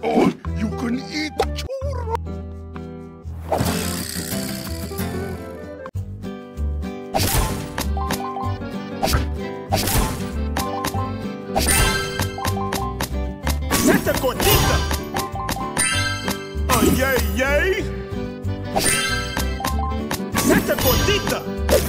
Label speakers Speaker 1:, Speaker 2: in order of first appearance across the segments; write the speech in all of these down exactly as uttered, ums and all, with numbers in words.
Speaker 1: All you can eat churro.
Speaker 2: Santa gordita. Ay, ay, ay. Santa gordita.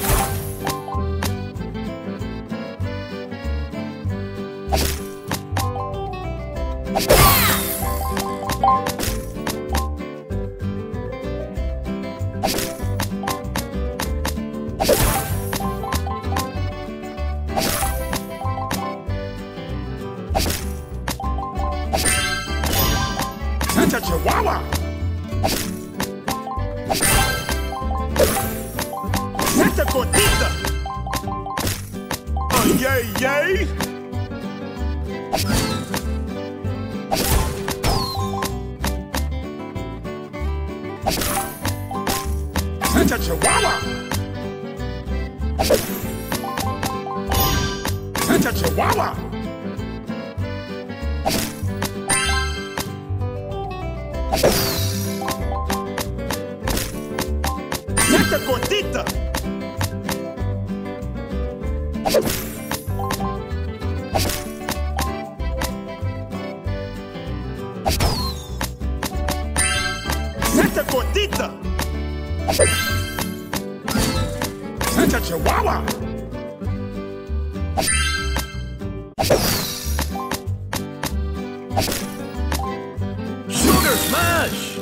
Speaker 2: Santa Chihuahua. Santa gordita. Ay, ay, ay. Santa Chihuahua. Santa Chihuahua. Santa gordita. Santa gordita. Santa Chihuahua. Sugar Smash.